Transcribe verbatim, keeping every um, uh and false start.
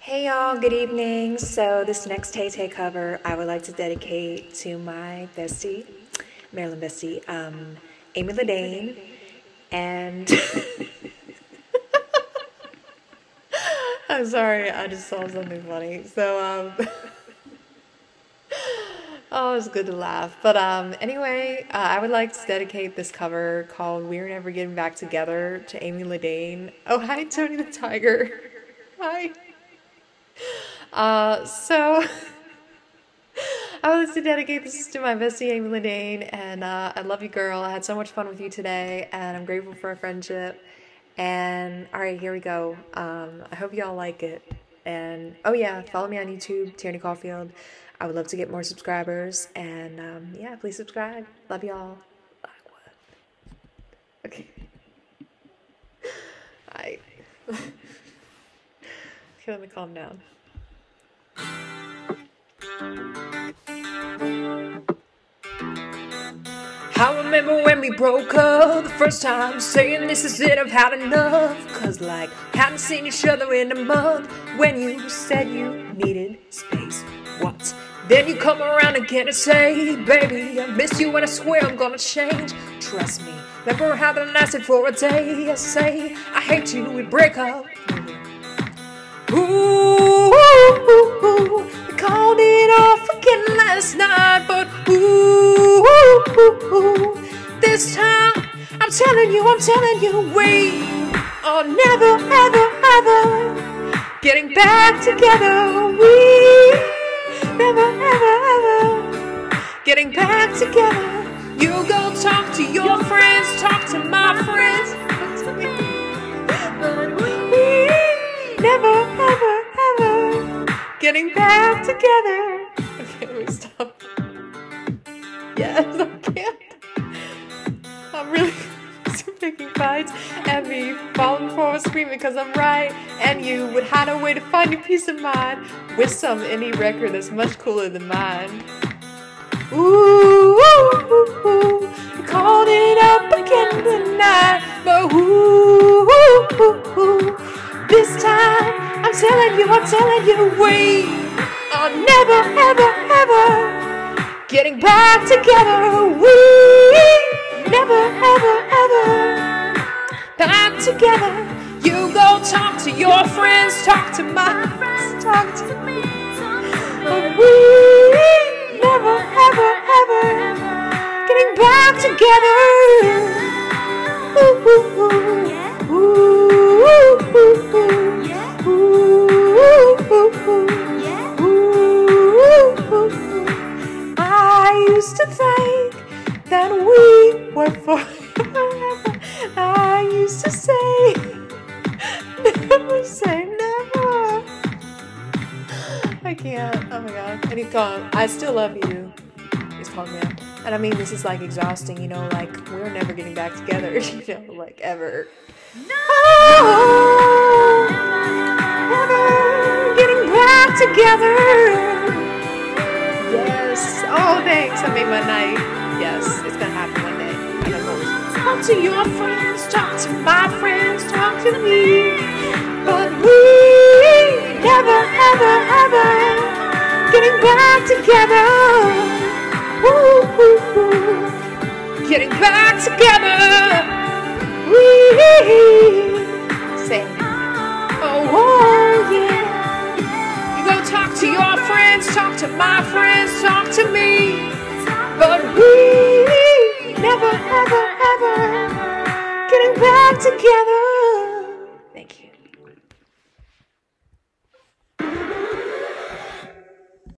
Hey y'all, good evening. So this next Tay Tay cover I would like to dedicate to my bestie, Maryland bestie, um, Amy Ladane, and I'm sorry, I just saw something funny. So um, oh, it's good to laugh. But um, anyway, uh, I would like to dedicate this cover called "We're Never Getting Back Together" to Amy Ladane. Oh, hi, Tony the Tiger. Hi. Uh, so I would like to dedicate this to my bestie Amy Ladane, and uh, I love you, girl. I had so much fun with you today, and I'm grateful for our friendship. And all right, here we go. Um, I hope y'all like it. And oh yeah, follow me on YouTube, Tierney Caulfield. I would love to get more subscribers, and um, yeah, please subscribe. Love y'all. Okay. I. Okay, let me calm down. I remember when we broke up the first time, saying this is it, I've had enough. Cause like, hadn't seen each other in a month. When you said you needed space, what? Then you come around again and say, baby, I miss you and I swear I'm gonna change. Trust me, remember how that lasted for a day. I say, I hate you, we break up. Ooh, ooh, ooh, ooh. We called it off again last night, but ooh, ooh, ooh, this time I'm telling you, I'm telling you, we are never, ever, ever getting back together. We never, ever, ever getting back together. You go talk to your friends, talk to my friends, but we never, ever, ever getting back together. Okay, let me stop. Yes, I can't. I'm really picking fights and me falling forward screaming because I'm right. And you would hide a way to find your peace of mind with some indie record that's much cooler than mine. Ooh, ooh, ooh, ooh. We called it up again tonight, but ooh, ooh, ooh, ooh. This time, I'm telling you, I'm telling you, we are never, ever, ever getting back together. We never, ever, ever back together. You go talk to your friends, talk to my friends, talk to me. But we never, ever, ever getting back together. Ooh, ooh, ooh, ooh, ooh, ooh, ooh, ooh, ooh, ooh. I used to think that we were forever. I used to say, never say never. I can't. Oh my god. And he's gone. I still love you. He's calling me out. And I mean, this is like exhausting, you know, like we're never getting back together, you know, like ever. No! Oh, never getting back together. Yes. Oh, thanks. I made my night. Yes, it's gonna happen one day. I don't know. Talk to your friends, talk to my friends, talk to me. But we never, ever, ever getting back together. Ooh, ooh, ooh. Getting back together. We say, oh, oh, yeah. You go talk to your friends, talk to my friends, talk to me. But we never, ever, ever getting back together.